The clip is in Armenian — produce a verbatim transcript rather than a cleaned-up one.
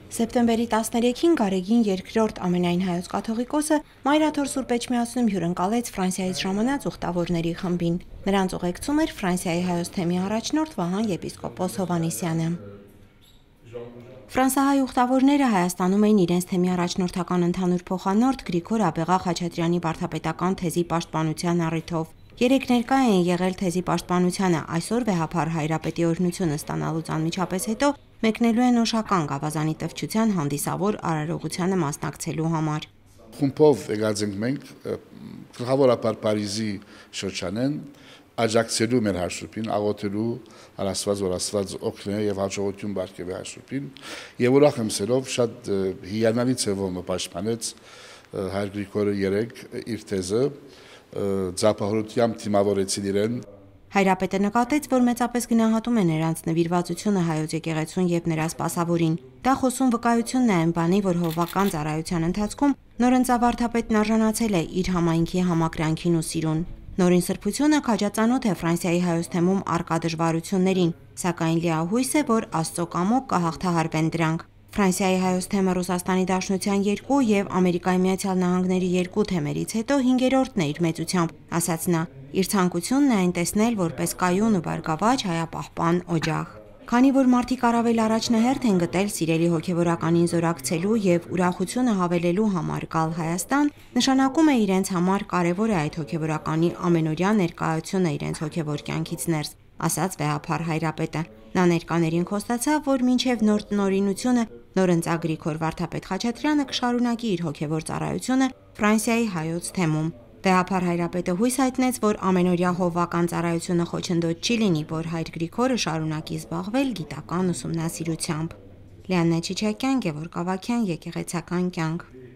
Սեպտեմբերի տասներեքին Գարեգին երկրորդ ամենայն հայոց կաթողիկոսը Մայրաթոր Սուրբ Էջմիածնում հյուրընկալեց Ֆրանսիայից ժամանած ուխտավորների խմբին։ Նրանց ուղեկցում էր Ֆրանսիայի հայոց թեմի առաջնորդ Վահան եպիսկոպոս Հովհաննիսյանը։ Ֆրանսահայ ուխտավորները Հայաստանում էին իրենց թեմի առաջնորդական ընդհանուր փոխանորդ Գրիգոր Աբեղա Խաչատրյանի վարդապետական թեզի պաշտպանության առիթով։ Երեք ներկա էին եղել թեզի պաշտպանությանը, այսօր վեհափառ հայրապետի օրհնությունը ստանալուց անմիջապես հետո մեկնելու են Օշական գավազանի տվչության հանդիսավոր արարողությանը մասնակցելու համար։ Խումբով եկած ենք մենք գլխավորապես Փարիզի շրջանեն աջակցելու մեր Հայրսուրբին, աղոթելու Աստված, որ Աստված օգնի եւ հաջողություն բարգեւի Հայրսուրբին, եւ ուրախ եմ սերով շատ հիանալի ցևով պաշտպանեց Հայր Գրիգորը երեք իր թեզը, ձապահորությամբ թիմավորեցին իրեն։ Հայրապետը նկատեց, որ մեծապես գնահատում է նրանց նվիրվածությունը հայոց եկեղեցուն եւ նրա սպասավորին։ Դա խոսուն վկայությունն է այն բանի, որ հովվական ծառայության ընթացքում նորընծավարդապետն արժանացել է իր համայնքի համակրանքին ու սիրուն։ Նորին սրբությունը քաջածանոթ է Ֆրանսիայի հայոց թեմում առկա դժվարություններին, սակայն լիահույս է, որ Աստծո կամոք կհաղթահարվեն դրանք։ Ֆրանսիայի հայոց թեմը Ռուսաստանի Դաշնության երկու եւ Ամերիկայի Միացյալ Նահանգների երկու թեմերից հետո հինգերորդն է իր մեծությամբ, ասաց նա։ Իր ցանկությունն է այն տեսնել որպես կայուն ու բարգավաճ հայապահպան օջախ։ Քանի որ մարդիկ առավել առաջնահերթ են գտել սիրելի հոգևորականին զորակցելու եւ ուրախությունը հավելելու համար գալ Հայաստան, նշանակում է իրենց համար կարեւոր է այդ հոգևորականի ամենօրյա ներկայությունը իրենց հոգևոր կյանքից ներս, ասաց վեհափառ հայրապետը։ Նա ներկաներին խոստացավ, որ մինչև նոր տնօրինությունը նորընծա Գրիգոր վարդապետ Խաչատրյանը կշարունակի իր հոգևոր ծառայությունը Ֆրանսիայի հայոց թեմում։ Վեհափառ հայրապետը հույս հայտնեց, որ ամենօրյա հովվական ծառայությունը խոչընդոտ չի լինի, որ Հայր Գրիգորը շարունակի զբաղվել գիտական ուսումնասիրությամբ։ Լիաննա Չիչակյան, Գևորգ Ավագյան, Եկեղեցական կյանք։